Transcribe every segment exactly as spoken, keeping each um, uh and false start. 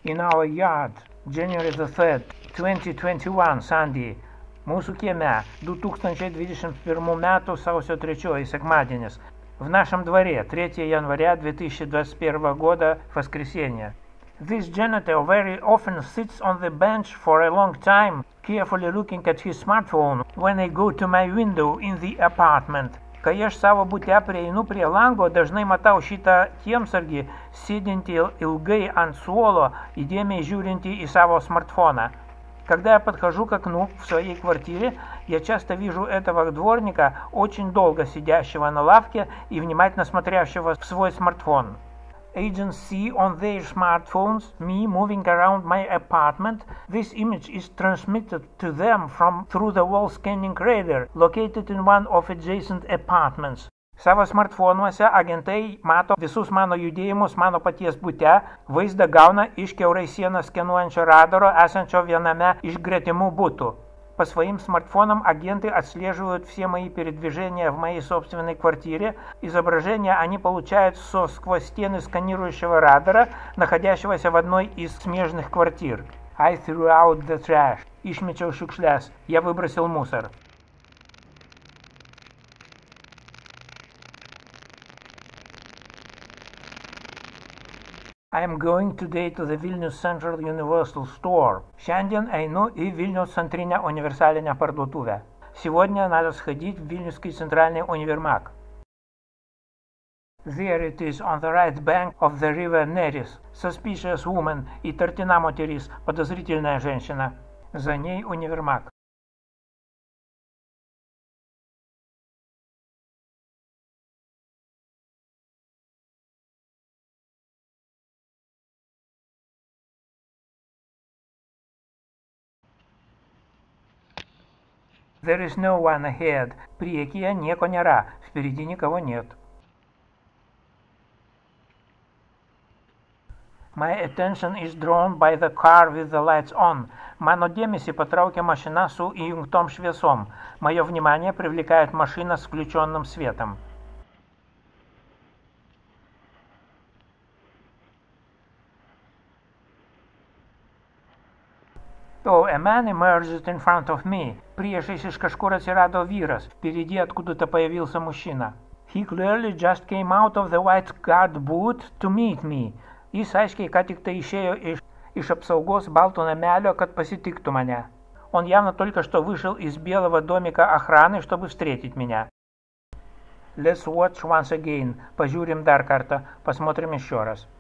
In our yard, January the third, twenty twenty-one, Sunday. Mūsų kieme du tūkstančiai dvidešimt pirmų metų sausio тридцатое, sekmadienis. В нашем дворе третьего января две тысячи двадцать первого года, воскресенье. This janitor very often sits on the bench for a long time, carefully looking at his smartphone when I go to my window in the apartment. Kai aš savo bute prieinu prie lango, dažnai matau šitą kiemsargį, sėdintį ilgai ant suolo, įdėmiai žiūrintį į savo смартфона. Когда я подхожу к окну в своей квартире, я часто вижу этого дворника, очень долго сидящего на лавке и внимательно смотрящего в свой смартфон. Agents see on their smartphones me moving around my apartment. This image is transmitted to them from through the wall scanning radar located in one of adjacent apartments. Savo smartfonuose agentai mato visus mano judėjimus mano paties bute, vaizdą gauna iš kiaurai sieną skenuojančio radaro, esančio viename из gretimų butų. По своим смартфонам агенты отслеживают все мои передвижения в моей собственной квартире. Изображения они получают со сквозь стены сканирующего радара, находящегося в одной из смежных квартир. I threw out the trash. Išmečiau šiukšles. Я выбросил мусор. I am going today to the Vilnius Central Universal Store. Šiandien einu į Vilniaus centrinę универсальную parduotuvę. Сегодня надо сходить в Вильнюсский центральный универмаг. There it is on the right bank of the river Neris. Suspicious woman. Įtartina moteris. Подозрительная женщина. За ней универмаг. There is no one ahead. Priekyje nieko nėra. Впереди никого нет. My attention is drawn by the car with the lights on. Mano dėmesį patraukia машина su įjungtom šviesom. Мое внимание привлекает машина с включенным светом. So a man emerged in front of me. Priešais iš kažkur atsirado vyras. Впереди откуда-то появился мужчина. He clearly just came out of the white guard boot to meet me. Jis aiškiai ką tik tai išėjo iš, iš apsaugos балто наmelio, kad pasitiktų mane. Он явно только что вышел из белого домика охраны, чтобы встретить меня. Let's watch once again. Пожурим дар карта. Посмотрим еще раз.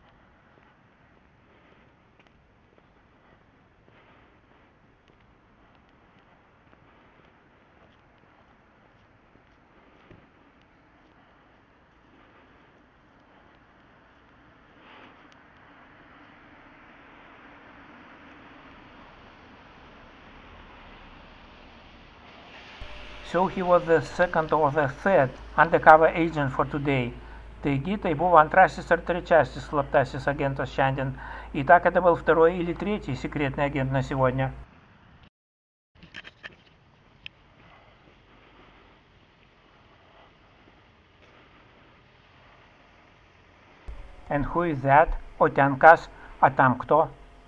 So he was the second or the third undercover agent for today. Taigi, tai buvo antrasis ar trečiasis slaptasis агентас šiandien. Итак, это был второй или третий секретный агент на сегодня. And who is that? O ten kas? А там кто?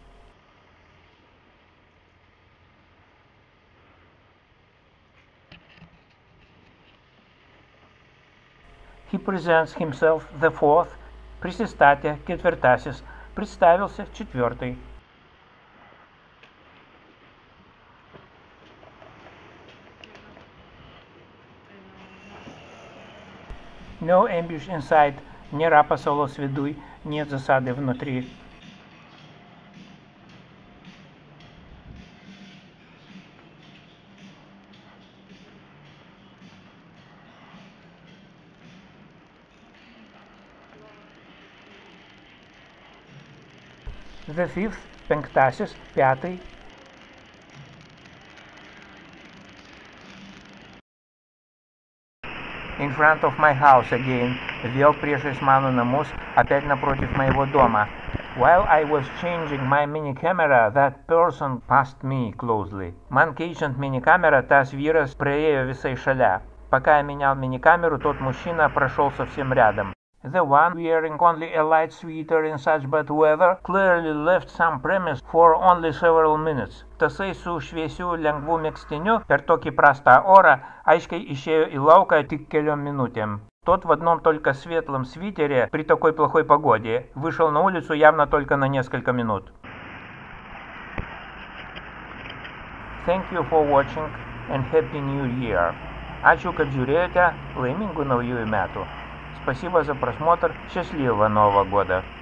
He presents himself the fourth. Присестате четвертасис. Представился четвертый. No ambush inside. Не рапасолос ведуй. Нет засады внутри. The fifth, penktasis, пятый. In front of my house again. Vėl priešais mano namus, опять напротив моего дома. While I was changing my mini camera, that person passed me closely. Man keičiant mini-камерą, tas vyras praėjo visai šalia. Пока я менял мини-камеру, тот мужчина прошел совсем рядом. The one wearing only a light sweater in such bad weather clearly left some premise for only several minutes. Tasai su šviesiu lengvu megztiniu per tokį prastą orą aiškiai išėjo į lauką tik keliom минутам. Тот в одном только светлом свитере при такой плохой погоде вышел на улицу явно только на несколько минут. Thank you for watching and Happy New Year. Ačiū, kad žiūrėjote. Laimingų naujųjų metų. Спасибо за просмотр. Счастливого Нового года.